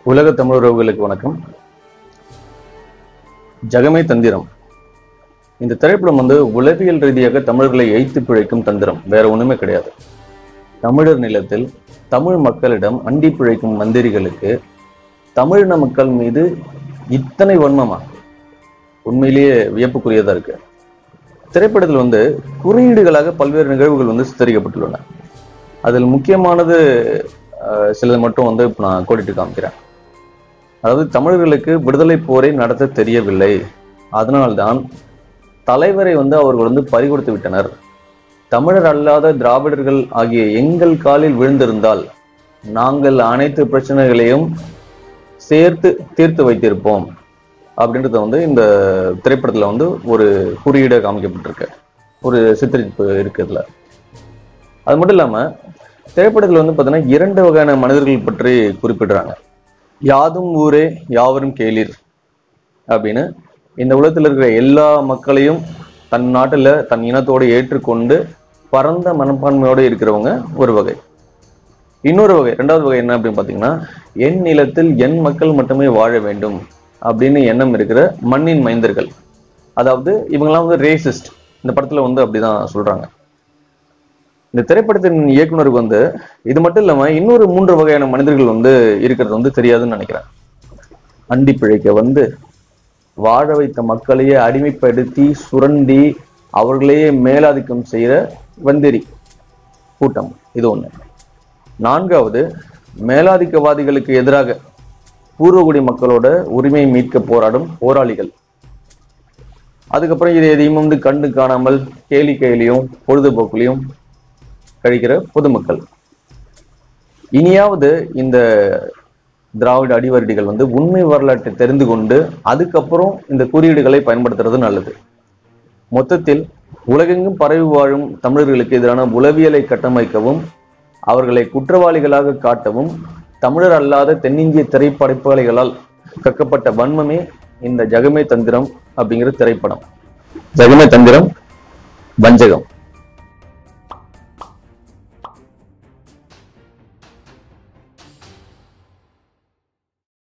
உலக தமிழர்களுக்கு வணக்கம். ஜகமே தந்திரம். இந்த திரைப்படம் உளவியல் ரீதியாக தமிழர்களை எய்த்து பிழைக்கும் தந்திரம், வேற ஒண்ணுமே கிடையாது. தமிழர் நிலத்தில் தமிழ் மக்களிடம் அண்டி பிழைக்கும் மந்திரிகளுக்கு தமிழின மக்கள் மீது இத்தனை வன்மமா? உண்மையிலேயே வியப்புக்குரியதா இருக்கு. திரைப்படத்தில் குறியீடுகளாக பல்வேறு நிகழ்வுகள் சித்தரிக்கப்பட்டுள்ளன. அதில் முக்கியமானது சிலது மட்டும் இப்ப நான் கோடிட்டு காமிக்கிறேன். அதாவது, தமிழர்களுக்கு விடுதலை போரை நடத்த தெரியவில்லை, அதனால்தான் தலைவரை அவர்கள் பறிகொடுத்து விட்டனர். தமிழர் அல்லாத திராவிடர்கள் ஆகிய எங்கள் காலில் விழுந்திருந்தால் நாங்கள் அனைத்து பிரச்சனைகளையும் சேர்த்து தீர்த்து வைத்திருப்போம் அப்படின்றத இந்த திரைப்படத்துல ஒரு குறியீடாக காமிக்கப்பட்டிருக்கு, ஒரு சித்தரிப்பு இருக்குதுல. அது மட்டும் இல்லாம திரைப்படத்துல பாத்தீங்கன்னா 2 வகையான மனிதர்கள் பற்றி குறிப்பிடுறாங்க. யாதும் ஊரே யாவரும் கேளீர் அப்படின்னு இந்த உலகத்தில் இருக்கிற எல்லா மக்களையும் தன் நாட்டுல தன் இனத்தோடு ஏற்றுக்கொண்டு பரந்த மனப்பான்மையோடு இருக்கிறவங்க ஒரு வகை. இன்னொரு வகை, 2வது வகை என்ன அப்படின்னு பாத்தீங்கன்னா, என் நிலத்தில் என் மக்கள் மட்டுமே வாழ வேண்டும் அப்படின்னு எண்ணம் இருக்கிற மண்ணின் மைந்தர்கள். அதாவது இவங்கெல்லாம் ரேசிஸ்ட். இந்த படத்துல அப்படிதான் சொல்றாங்க. இந்த திரைப்படத்தின் இயக்குனருக்கு இது மட்டும் இல்லாம இன்னொரு 3 வகையான மனிதர்கள் இருக்கிறது தெரியாதுன்னு நினைக்கிறேன். அண்டி பிழைக்க வாழ வைத்த மக்களையே அடிமைப்படுத்தி சுரண்டி அவர்களையே மேலாதிக்கம் செய்யற வந்தேரி கூட்டம், இது ஒண்ணு. 4வது, மேலாதிக்கவாதிகளுக்கு எதிராக பூர்வகுடி மக்களோட உரிமையை மீட்க போராடும் போராளிகள். அதுக்கப்புறம் இது எதையும் கண்டு காணாமல் கேளிக்கையிலையும் பொழுதுபோக்குலையும் கழிக்கிற பொதுமக்கள். இனியாவது இந்த திராவிட அடிவருடிகள் உண்மை வரலாற்றை தெரிந்து கொண்டு அதுக்கப்புறம் இந்த குறியீடுகளை பயன்படுத்துறது நல்லது. மொத்தத்தில் உலகெங்கும் பரவி வாழும் தமிழர்களுக்கு எதிரான உளவியலை கட்டமைக்கவும் அவர்களை குற்றவாளிகளாக காட்டவும் தமிழர் அல்லாத தென்னிந்திய திரைப்படைப்பாளிகளால் கக்கப்பட்ட வன்மமே இந்த ஜகமே தந்திரம் அப்படிங்கிற திரைப்படம். ஜகமே தந்திரம், வஞ்சகம்.